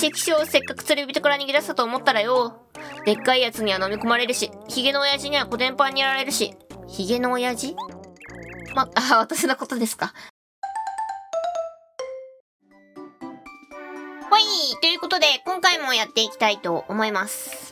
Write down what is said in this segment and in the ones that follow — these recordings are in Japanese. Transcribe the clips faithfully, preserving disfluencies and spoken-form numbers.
チキショー、せっかく釣り人から逃げ出したと思ったらよ。でっかいやつには飲み込まれるし、ヒゲの親父にはコテンパンにやられるし。ヒゲの親父？ま、あ、私のことですか。ほい、ということで、今回もやっていきたいと思います。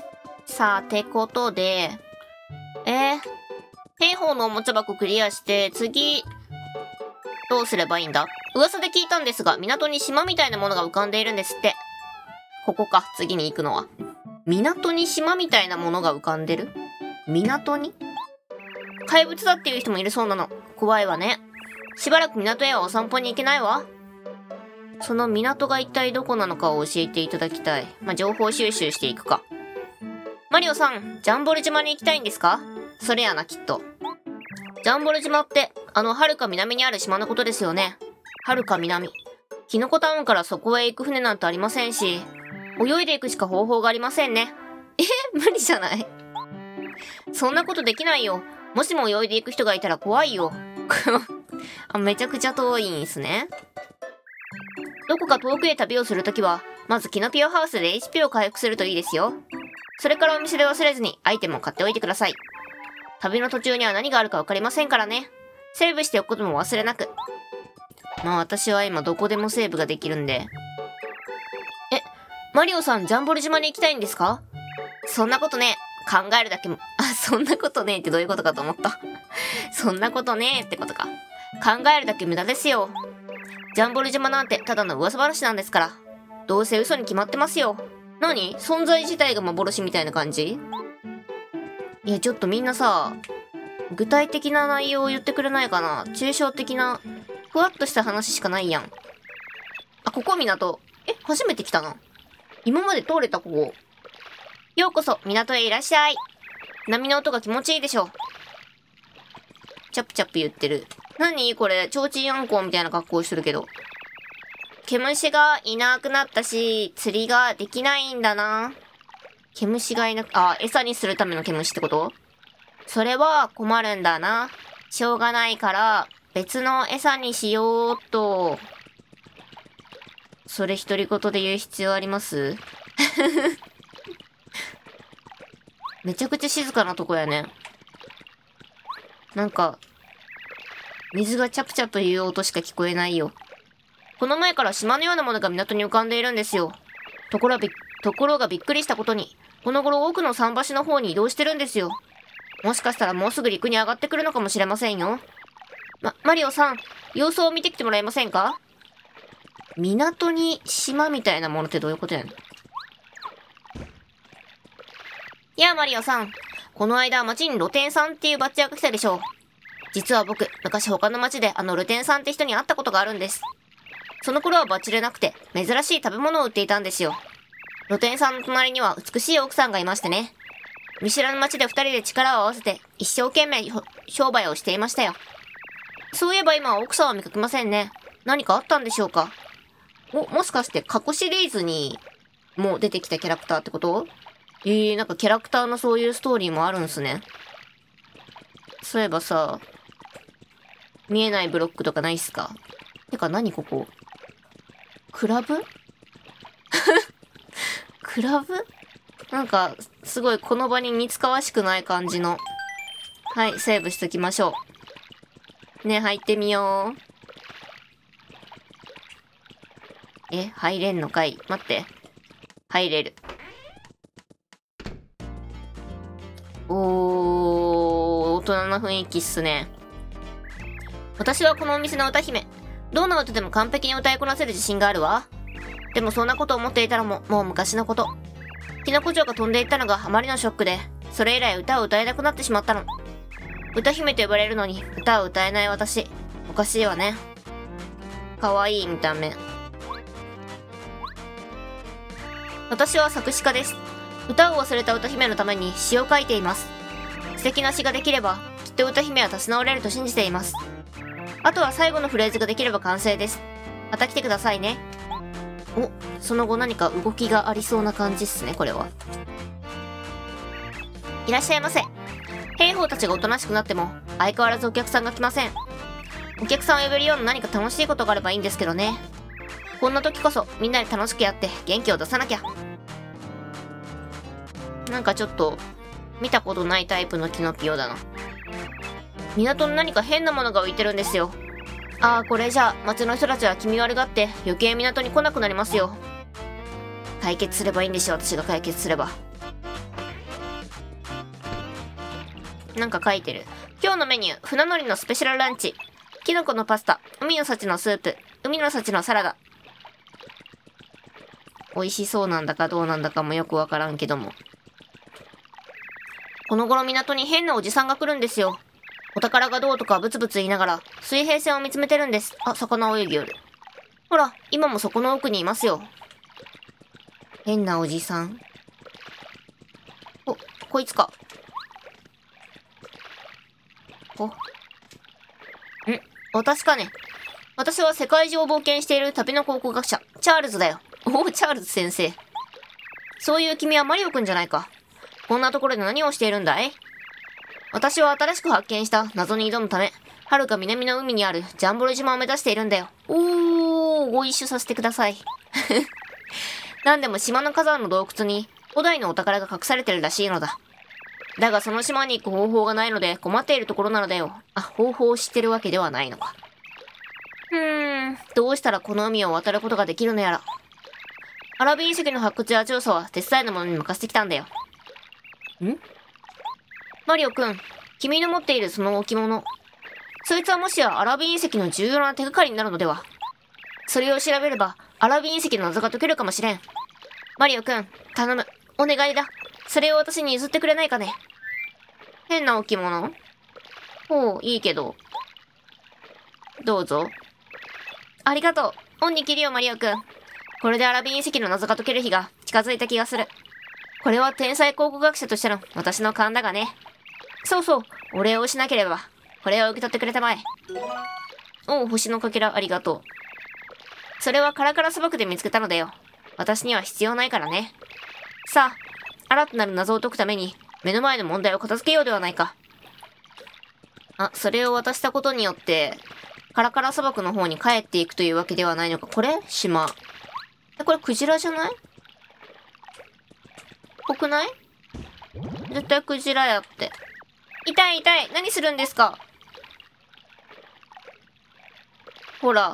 さあ、てことで、えー、兵法のおもちゃ箱クリアして、次、どうすればいいんだ？噂で聞いたんですが、港に島みたいなものが浮かんでいるんですって。ここか、次に行くのは。港に島みたいなものが浮かんでる？港に？怪物だっていう人もいるそうなの。怖いわね。しばらく港へはお散歩に行けないわ。その港が一体どこなのかを教えていただきたい。まあ、情報収集していくか。マリオさん、ジャンボル島に行きたいんですか？それやな、きっと。ジャンボル島って、あの、遥か南にある島のことですよね。遥か南。キノコタウンからそこへ行く船なんてありませんし、泳いでいくしか方法がありませんね。え？無理じゃない？そんなことできないよ。もしも泳いでいく人がいたら怖いよ。あ、めちゃくちゃ遠いんすね。どこか遠くへ旅をするときは、まずキノピオハウスで エイチピー を回復するといいですよ。それからお店で忘れずにアイテムを買っておいてください。旅の途中には何があるかわかりませんからね。セーブしておくことも忘れなく。まあ私は今どこでもセーブができるんで。え、マリオさんジャンボル島に行きたいんですか？そんなことね。考えるだけも、あ、そんなことねえってどういうことかと思った。そんなことねえってことか。考えるだけ無駄ですよ。ジャンボル島なんてただの噂話なんですから。どうせ嘘に決まってますよ。何？存在自体が幻みたいな感じ？いや、ちょっとみんなさ、具体的な内容を言ってくれないかな？抽象的な、ふわっとした話しかないやん。あ、ここ港。え、初めて来たな。今まで通れたここ。ようこそ、港へいらっしゃい。波の音が気持ちいいでしょ。チャプチャプ言ってる。何これ、提灯あんこみたいな格好してるけど。毛虫がいなくなったし、釣りができないんだな。毛虫がいなく、あ、餌にするための毛虫ってこと？それは困るんだな。しょうがないから、別の餌にしようっと。それ独り言で言う必要あります？めちゃくちゃ静かなとこやね。なんか、水がチャプチャプ言う音しか聞こえないよ。この前から島のようなものが港に浮かんでいるんですよ。ところび、ところがびっくりしたことに、この頃奥の桟橋の方に移動してるんですよ。もしかしたらもうすぐ陸に上がってくるのかもしれませんよ。ま、マリオさん、様子を見てきてもらえませんか？港に島みたいなものってどういうことやねん。やあマリオさん、この間町に露店さんっていうバッジが来たでしょう。実は僕、昔他の町であの露店さんって人に会ったことがあるんです。その頃はバッジでなくて、珍しい食べ物を売っていたんですよ。露店さんの隣には美しい奥さんがいましてね。見知らぬ町で二人で力を合わせて、一生懸命商売をしていましたよ。そういえば今は奥さんは見かけませんね。何かあったんでしょうか？お、もしかして過去シリーズにもう出てきたキャラクターってこと？えー、なんかキャラクターのそういうストーリーもあるんすね。そういえばさ、見えないブロックとかないっすか？てか何ここ？クラブ？クラブ？なんか、すごいこの場に似つかわしくない感じの。はい、セーブしときましょう。ね、入ってみよう。え、入れんのかい？待って。入れる。おー、大人な雰囲気っすね。私はこのお店の歌姫。どんな歌でも完璧に歌いこなせる自信があるわ。でもそんなこと思っていたらもう、もう昔のこと。キノコ城が飛んでいったのがあまりのショックで、それ以来歌を歌えなくなってしまったの。歌姫と呼ばれるのに歌を歌えない私。おかしいわね。かわいい見た目。私は作詞家です。歌を忘れた歌姫のために詩を書いています。素敵な詩ができれば、きっと歌姫は立ち直れると信じています。あとは最後のフレーズができれば完成です。また来てくださいね。お、その後何か動きがありそうな感じっすね、これは。いらっしゃいませ。兵法たちがおとなしくなっても、相変わらずお客さんが来ません。お客さんを呼べるような何か楽しいことがあればいいんですけどね。 こんな時こそみんなで楽しくやって元気を出さなきゃ。なんかちょっと見たことないタイプのキノピオだな。港に何か変なものが浮いてるんですよ。ああ、これじゃあ町の人たちは気味悪がって余計港に来なくなりますよ。解決すればいいんでしょ、私が解決すれば。なんか書いてる。今日のメニュー、船乗りのスペシャルランチ。キノコのパスタ、海の幸のスープ、海の幸のサラダ。美味しそうなんだかどうなんだかもよくわからんけども。この頃港に変なおじさんが来るんですよ。お宝がどうとかブツブツ言いながら水平線を見つめてるんです。あ、魚泳ぎよる。ほら、今もそこの奥にいますよ。変なおじさん。お、こいつか。お。ん、私かね。私は世界中を冒険している旅の考古学者、チャールズだよ。おお、チャールズ先生。そういう君はマリオくんじゃないか。こんなところで何をしているんだい？私は新しく発見した謎に挑むため、遥か南の海にあるジャンボル島を目指しているんだよ。おー、ご一緒させてください。なんでも島の火山の洞窟に古代のお宝が隠されてるらしいのだ。だがその島に行く方法がないので困っているところなのだよ。あ、方法を知ってるわけではないのか。うーん、どうしたらこの海を渡ることができるのやら。アラビ隕石の発掘や調査は手伝いの者に任せてきたんだよ。ん？マリオくん、君の持っているその置物。そいつはもしやアラビ隕石の重要な手がかりになるのでは？それを調べればアラビ隕石の謎が解けるかもしれん。マリオくん、頼む。お願いだ。それを私に譲ってくれないかね。変な置物？ほう、いいけど。どうぞ。ありがとう。恩に着るよ、マリオくん。これでアラビ隕石の謎が解ける日が近づいた気がする。これは天才考古学者としての私の勘だがね。そうそう、お礼をしなければ。これを受け取ってくれたまえ。おう、星のかけらありがとう。それはカラカラ砂漠で見つけたのだよ。私には必要ないからね。さあ、新たなる謎を解くために目の前の問題を片付けようではないか。あ、それを渡したことによってカラカラ砂漠の方に帰っていくというわけではないのか。これ島。え、これクジラじゃない？ぽくない？絶対クジラやって。痛い痛い。何するんですか？ほら。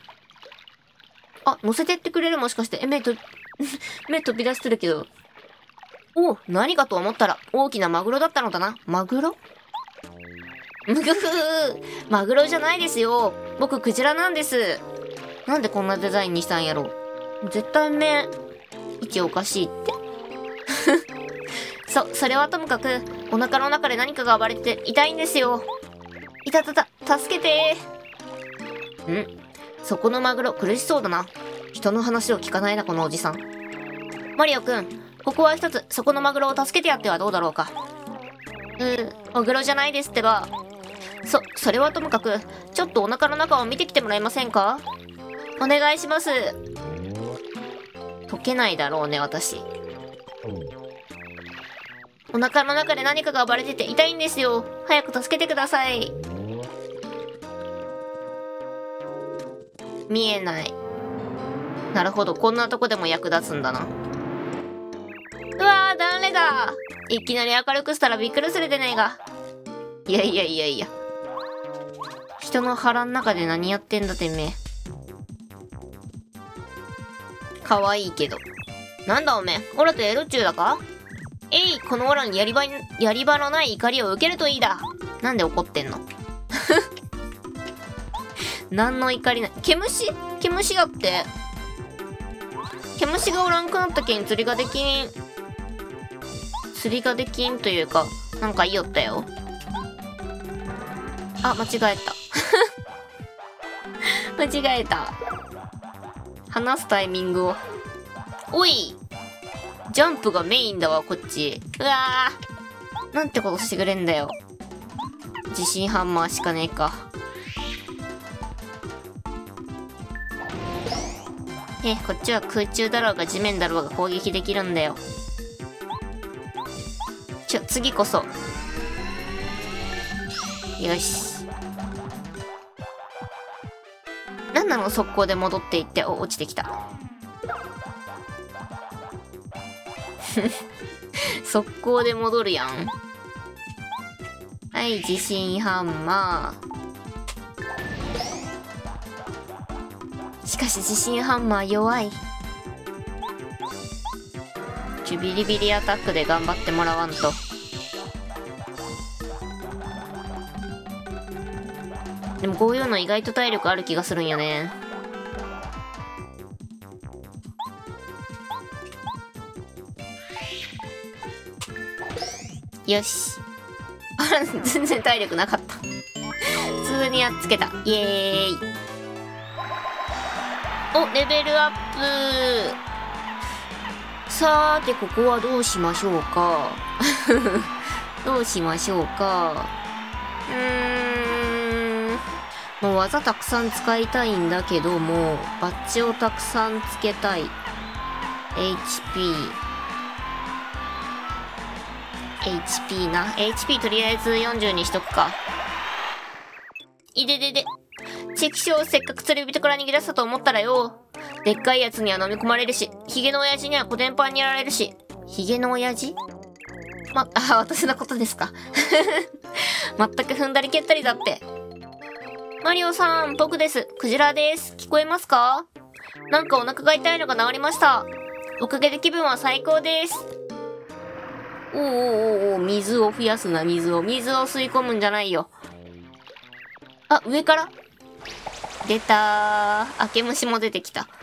あ、乗せてってくれる？もしかして。え、目と、目飛び出してるけど。おう、何かと思ったら大きなマグロだったのだな。マグロ？むぐふー。マグロじゃないですよ。僕クジラなんです。なんでこんなデザインにしたんやろ。絶対目、位置おかしいって。そ、それはともかく、お腹の中で何かが暴れて痛いんですよ。いたたた、助けてー。ん？そこのマグロ苦しそうだな。人の話を聞かないな、このおじさん。マリオくん、ここは一つ、そこのマグロを助けてやってはどうだろうか。うー、マグロじゃないですってば。そ、それはともかく、ちょっとお腹の中を見てきてもらえませんか？お願いします。解けないだろうね、私。お腹の中で何かが暴れてて痛いんですよ。早く助けてください。見えない。なるほど、こんなとこでも役立つんだな。うわー、ダメだ。いきなり明るくしたらびっくりするでねえが。いやいやいやいや。人の腹の中で何やってんだてめえ。かわいいけど。なんだおめえ、オラとエロっちゅうだか？えい、このオラにやり場に、やり場のない怒りを受けるといいだ。なんで怒ってんの？何の怒りな、毛虫？毛虫だって。毛虫がおらんくなったけん釣りができん。釣りができんというか、なんか言いよったよ。あ、間違えた。間違えた。話すタイミングを。おい！ジャンプがメインだわ、こっち。うわー。なんてことしてくれんだよ。地震ハンマーしかねえか。え、こっちは空中だろうが地面だろうが攻撃できるんだよ。ちょ、次こそ。よし。 なんなの速攻で戻っていって、お、落ちてきた。速攻で戻るやん。はい、地震ハンマー。しかし地震ハンマー弱い。ちょ、ビリビリアタックで頑張ってもらわんと。でもこういうの意外と体力ある気がするんよね。よし。あら、全然体力なかった。普通にやっつけた。イエーイ。お、レベルアップ。さーて、ここはどうしましょうか。どうしましょうか。うーん。もう技たくさん使いたいんだけども、バッジをたくさんつけたい。エイチピー。エイチピー な。エイチピー とりあえずよんじゅうにしとくか。いででで。チクショー、せっかく釣り人から逃げ出したと思ったらよ。でっかいやつには飲み込まれるし、ヒゲの親父にはコテンパンにやられるし。ヒゲの親父ま、あ、私のことですか。全く踏んだり蹴ったりだって。マリオさん、僕です。クジラです。聞こえますか？なんかお腹が痛いのが治りました。おかげで気分は最高です。おーおーおーおー、水を増やすな、水を。水を吸い込むんじゃないよ。あ、上から出たー。あけ虫も出てきた。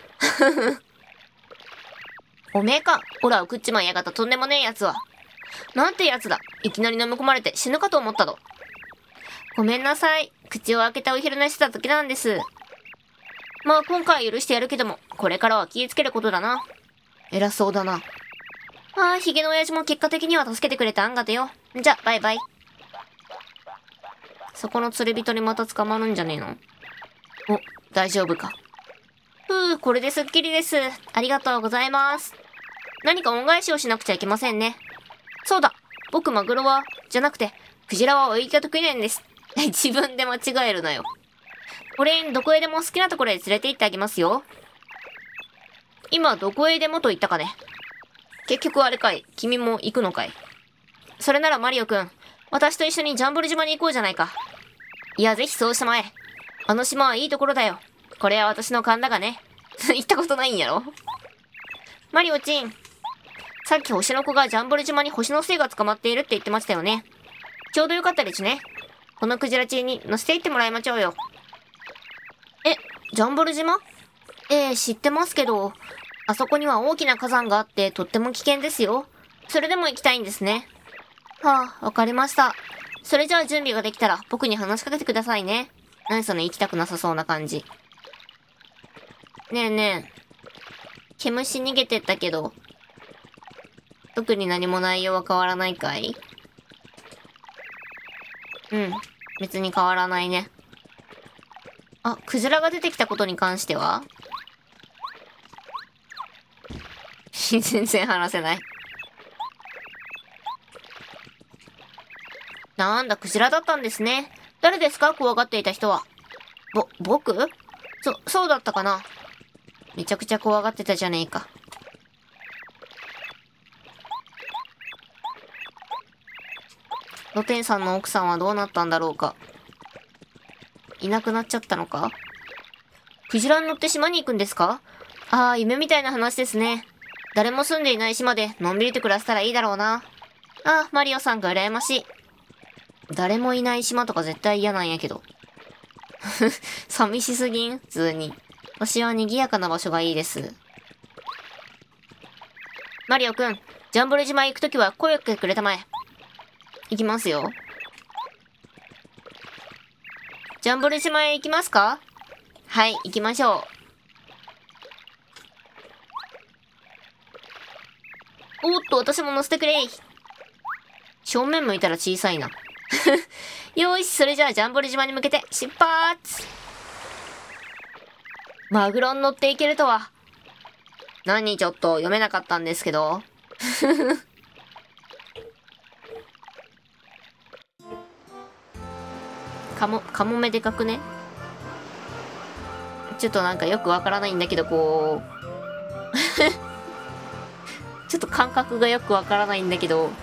おめえか。ほら、食っちまいやがったとんでもねえやつは。なんてやつだ。いきなり飲み込まれて死ぬかと思ったぞ。ごめんなさい。口を開けたお昼寝してた時なんです。まあ今回は許してやるけども、これからは気をつけることだな。偉そうだな。ああ、ヒゲの親父も結果的には助けてくれたあんがでよ。じゃ、バイバイ。そこの釣り人にまた捕まるんじゃねえの？お、大丈夫か。ふう、これですっきりです。ありがとうございます。何か恩返しをしなくちゃいけませんね。そうだ、僕マグロは、じゃなくて、クジラは泳ぎが得意なんです。自分で間違えるなよ。俺にどこへでも好きなところへ連れて行ってあげますよ。今どこへでもと言ったかね。結局あれかい。君も行くのかい。それならマリオくん、私と一緒にジャンブル島に行こうじゃないか。いや、ぜひそうしたまえ。あの島はいいところだよ。これは私の勘だがね。行ったことないんやろ。マリオチン、さっき星の子がジャンブル島に星の精が捕まっているって言ってましたよね。ちょうどよかったですね。このクジラチンに乗せて行ってもらいましょうよ。え、ジャンブル島？ええ、知ってますけど、あそこには大きな火山があってとっても危険ですよ。それでも行きたいんですね。はあ、わかりました。それじゃあ準備ができたら僕に話しかけてくださいね。何その行きたくなさそうな感じ。ねえねえ。毛虫逃げてったけど、特に何も内容は変わらないかい？うん。別に変わらないね。あ、クジラが出てきたことに関しては全然話せない。なんだ、クジラだったんですね。誰ですか？怖がっていた人は。ぼ、僕？そ、そうだったかな。めちゃくちゃ怖がってたじゃねえか。露天さんの奥さんはどうなったんだろうか。いなくなっちゃったのか？クジラに乗って島に行くんですか？ああ、夢みたいな話ですね。誰も住んでいない島でのんびりと暮らせたらいいだろうな。ああ、マリオさんが羨ましい。誰もいない島とか絶対嫌なんやけど。寂しすぎん？普通に。私は賑やかな場所がいいです。マリオくん、ジャンボル島へ行くときは声をかけてくれたまえ。行きますよ。ジャンボル島へ行きますか？はい、行きましょう。おっと、私も乗せてくれ。正面向いたら小さいな。よーし、それじゃあジャンボル島に向けて出発。マグロに乗っていけるとは。何ちょっと読めなかったんですけど。カモ、カモメでかくね？ ちょっとなんかよくわからないんだけど、こうちょっと感覚がよくわからないんだけど。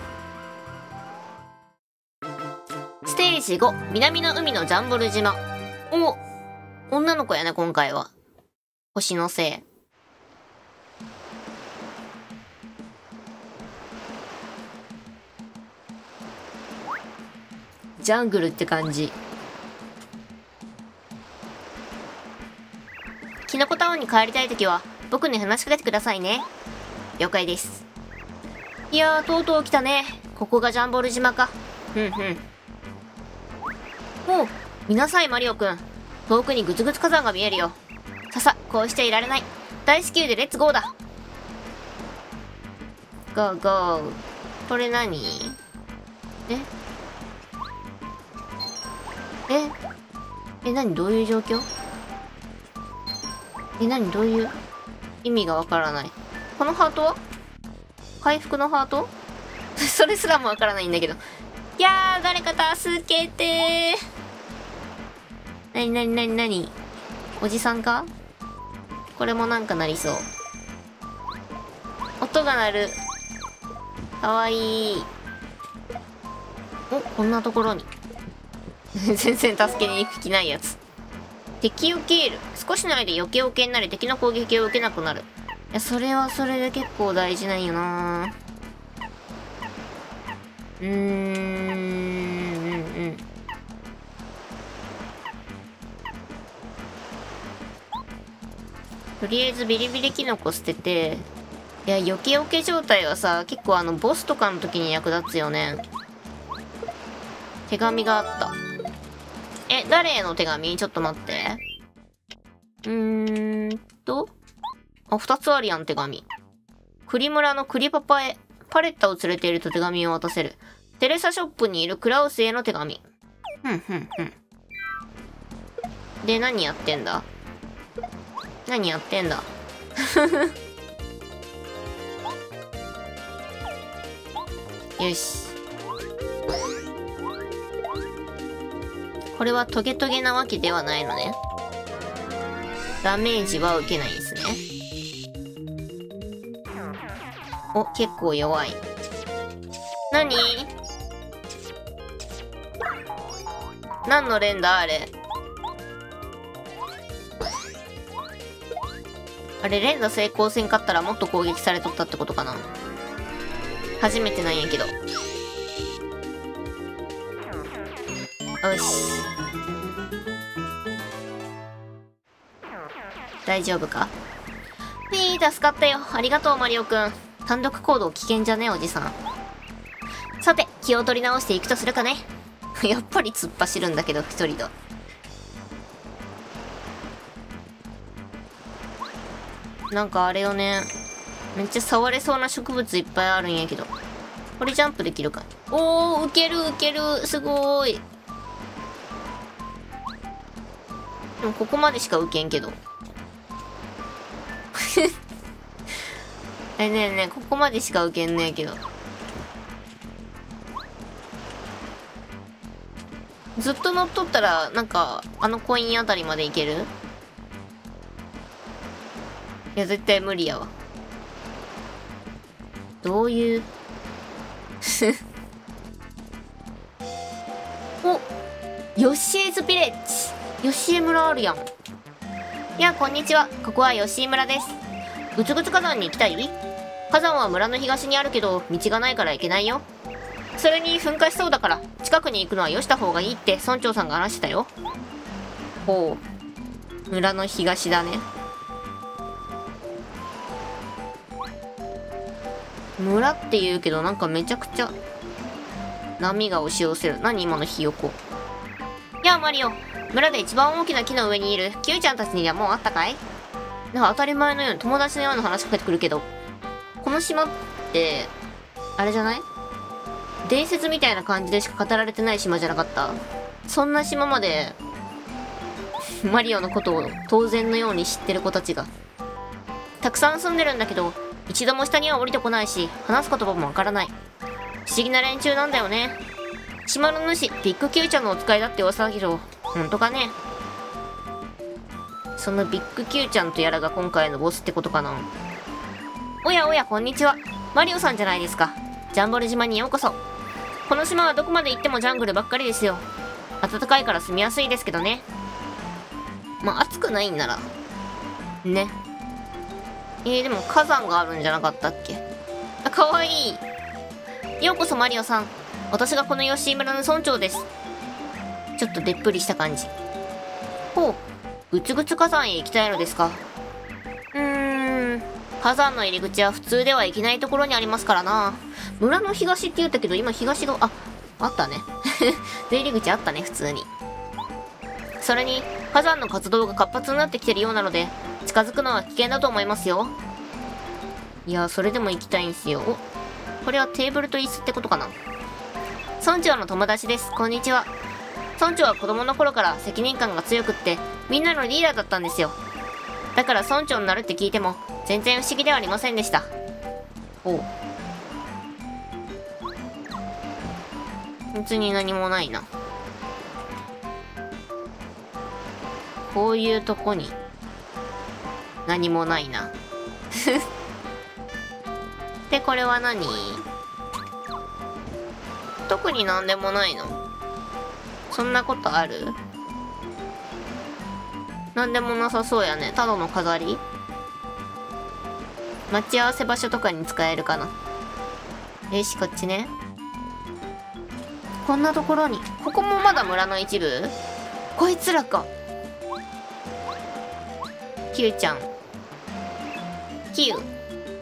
ステージご、南の海のジャンボル島。お、女の子やね、今回は。星のせい。ジャングルって感じ。キノコタウンに帰りたいときは、僕に話しかけてくださいね。了解です。いやー、とうとう来たね。ここがジャンボル島か。ふんふん。おう、見なさい、マリオくん。遠くにグツグツ火山が見えるよ。ささ、こうしていられない。大至急でレッツゴーだ。ゴーゴー。これ何？えええ、何どういう状況？え、何どういう意味がわからない。このハートは回復のハートそれすらもわからないんだけど。いやー、誰か助けてー。なになになになにおじさんか？これもなんかなりそう。音が鳴る。かわいい。お、こんなところに。全然助けに行く気ないやつ。敵受け入る。少しの間余計余計になり敵の攻撃を受けなくなる。いや、それはそれで結構大事なんよな。うーん、うん、うん。とりあえずビリビリキノコ捨てて、いや、余計余計状態はさ、結構あの、ボスとかの時に役立つよね。手紙があった。え、誰への手紙？ちょっと待って。うーんと。あ、二つあるやん、手紙。栗村の栗パパへ、パレッタを連れていると手紙を渡せる。テレサショップにいるクラウスへの手紙。ふんふんふん。で、何やってんだ？何やってんだよし。これはトゲトゲなわけではないのね。ダメージは受けないんですね。お、結構弱い。何？何の連だあれ。あれ、連打成功せんかったらもっと攻撃されとったってことかな。初めてなんやけど。よし。大丈夫か？ピー、助かったよ。ありがとう、マリオくん。単独行動危険じゃね、おじさん。さて、気を取り直していくとするかね。やっぱり突っ走るんだけど、一人だ。なんかあれよね。めっちゃ触れそうな植物いっぱいあるんやけど。これジャンプできるか？おー、ウケるウケる。すごーい。でもここまでしかウケんけど。え、ねえねえ、ここまでしかウケんねえけど。ずっと乗っとったら、なんか、あのコインあたりまでいける？いや、絶対無理やわ。どういうお、ヨッシーズビレッジ。ヨッシー村あるやん。いや、こんにちは。ここはヨッシー村です。ぐつぐつ火山に行きたい？火山は村の東にあるけど、道がないから行けないよ。それに噴火しそうだから、近くに行くのはよした方がいいって村長さんが話してたよ。ほう。村の東だね。村って言うけどなんかめちゃくちゃ波が押し寄せる。何今のひよこ。やあマリオ、村で一番大きな木の上にいるキューちゃんたちにはもう会ったかい？なんか当たり前のように友達のような話しかけてくるけど、この島ってあれじゃない？伝説みたいな感じでしか語られてない島じゃなかった？そんな島までマリオのことを当然のように知ってる子たちがたくさん住んでるんだけど、一度も下には降りてこないし、話す言葉もわからない。不思議な連中なんだよね。島の主、ビッグキューちゃんのお使いだって噂だけど、ほんとかね。 そのビッグ Q ちゃんとやらが今回のボスってことかな。おやおや、こんにちは。マリオさんじゃないですか。ジャンボル島にようこそ。この島はどこまで行ってもジャングルばっかりですよ。暖かいから住みやすいですけどね。まあ、暑くないんなら。ね。えー、でも火山があるんじゃなかったっけ。あ、かわいい。ようこそマリオさん。私がこのヨッシー村の村長です。ちょっとでっぷりした感じ。ほう。ぐつぐつ火山へ行きたいのですか。うーん。火山の入り口は普通では行けないところにありますからな。村の東って言ったけど、今東が、あ、あったね。出入り口あったね、普通に。それに、火山の活動が活発になってきてるようなので、近づくのは危険だと思いますよ。いや、それでも行きたいんすよ。お、これはテーブルと椅子ってことかな。村長の友達です。こんにちは。村長は子供の頃から責任感が強くって、みんなのリーダーだったんですよ。だから村長になるって聞いても、全然不思議ではありませんでした。おう。別に何もないな。こういうとこに、何もないな。で、これは何？特になんでもないの？そんなことある？なんでもなさそうやね。ただの飾り？待ち合わせ場所とかに使えるかな。よし、こっちね。こんなところに。ここもまだ村の一部？こいつらか。キューちゃん。キュー。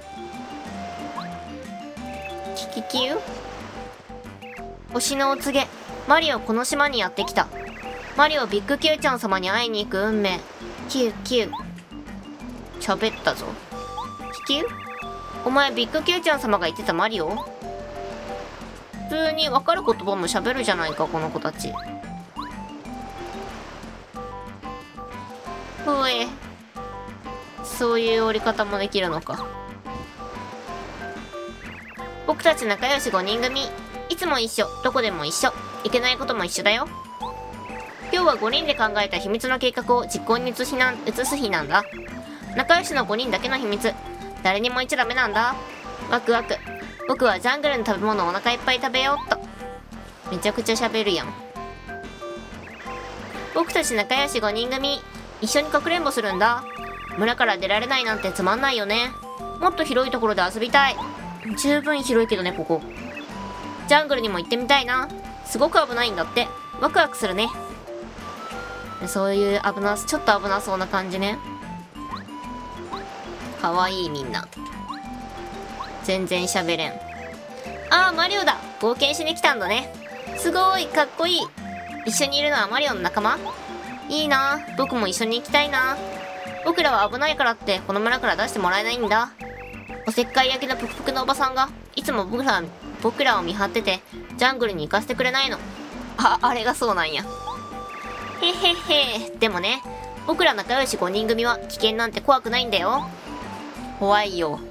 キキキュー？星のお告げ。マリオこの島にやってきた。マリオビッグ Q ちゃん様に会いに行く運命。キューキュー。喋ったぞ。キキュー？お前ビッグ Q ちゃん様が言ってたマリオ？普通に分かる言葉も喋るじゃないか、この子たち。ふえ。そういう折り方もできるのか。僕たち仲良しごにん組。いつも一緒、どこでも一緒。いけないことも一緒だよ。今日はごにんで考えた秘密の計画を実行に移しな移す日なんだ。仲良しのごにんだけの秘密。誰にも言っちゃダメなんだ。ワクワク。僕はジャングルの食べ物をお腹いっぱい食べようっと。めちゃくちゃ喋るやん。僕たち仲良しごにん組。一緒にかくれんぼするんだ。村から出られないなんてつまんないよね。もっと広いところで遊びたい。十分広いけどね、ここ。ジャングルにも行ってみたいな。すごく危ないんだって。ワクワクするね。そういう危な、ちょっと危なそうな感じね。かわいいみんな。全然喋れん。ああ、マリオだ。冒険しに来たんだね。すごい、かっこいい。一緒にいるのはマリオの仲間？いいな。僕も一緒に行きたいな。僕らは危ないからってこの村から出してもらえないんだ。おせっかい焼きのぷくぷくのおばさんがいつも僕ら僕らを見張っててジャングルに行かせてくれないの。あ、あれがそうなんや。へへへ。でもね、僕ら仲良しごにん組は危険なんて怖くないんだよ。怖いよ。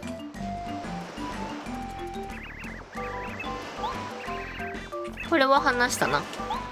これは話したな。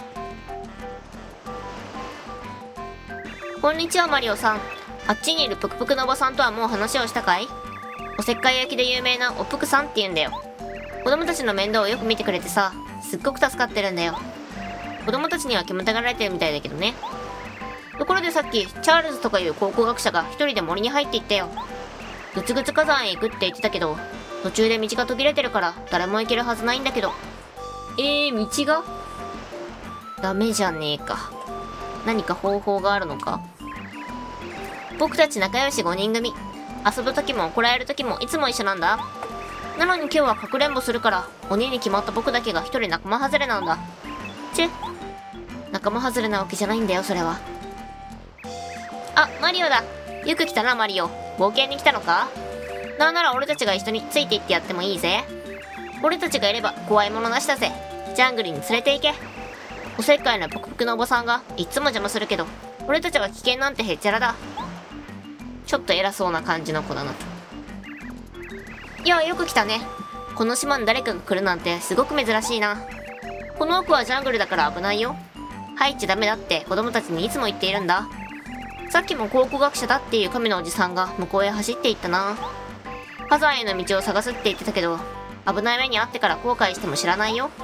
こんにちはマリオさん。あっちにいるぷくぷくのおばさんとはもう話をしたかい？おせっかい焼きで有名なおぷくさんって言うんだよ。子供たちの面倒をよく見てくれてさ、すっごく助かってるんだよ。子供たちには煙たがられてるみたいだけどね。ところでさっき、チャールズとかいう考古学者が一人で森に入っていったよ。ぐつぐつ火山へ行くって言ってたけど、途中で道が途切れてるから誰も行けるはずないんだけど。えー、道が？ダメじゃねえか。何か方法があるのか？僕たち仲良しごにん組。遊ぶ時も怒られる時もいつも一緒なんだ。なのに今日はかくれんぼするから、鬼に決まった僕だけが一人仲間外れなんだ。チェ。仲間外れなわけじゃないんだよ、それは。あ、マリオだ。よく来たな、マリオ。冒険に来たのか？なんなら俺たちが一緒について行ってやってもいいぜ。俺たちがいれば怖いものなしだぜ。ジャングルに連れて行け。おせっかいなぷくぷくのおばさんがいつも邪魔するけど、俺たちは危険なんてへっちゃらだ。ちょっと偉そうな感じの子だな。いや、よく来たね。この島に誰かが来るなんてすごく珍しいな。この奥はジャングルだから危ないよ。入っちゃダメだって子供たちにいつも言っているんだ。 さっきも考古学者だっていう神のおじさんが向こうへ走っていったな。火山への道を探すって言ってたけど、危ない目に遭ってから後悔しても知らないよ。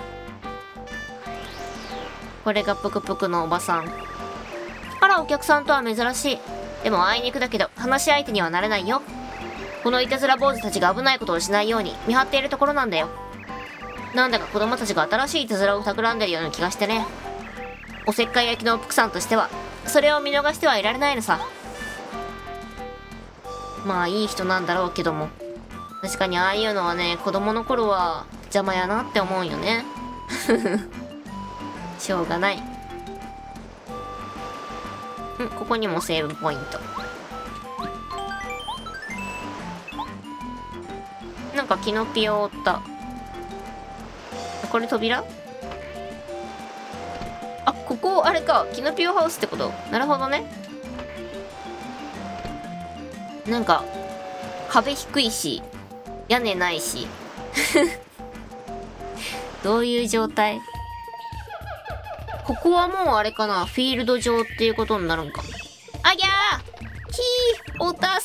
これがぷくぷくのおばさん。あら、お客さんとは珍しい。でもあいにくだけど話し相手にはなれないよ。このいたずら坊主たちが危ないことをしないように見張っているところなんだよ。なんだか子供たちが新しいいたずらを企んでるような気がしてね。おせっかい焼きのプクさんとしてはそれを見逃してはいられないのさ。まあいい人なんだろうけども、確かにああいうのはね、子供の頃は邪魔やなって思うよね。しょうがない。ん、ここにもセーブポイント。なんかキノピオを追った。これ扉？あ、ここあれか、キノピオハウスってこと。なるほどね。なんか壁低いし屋根ないしどういう状態？ここはもうあれかな、フィールド上っていうことになるんか。あぎゃー、ひー、お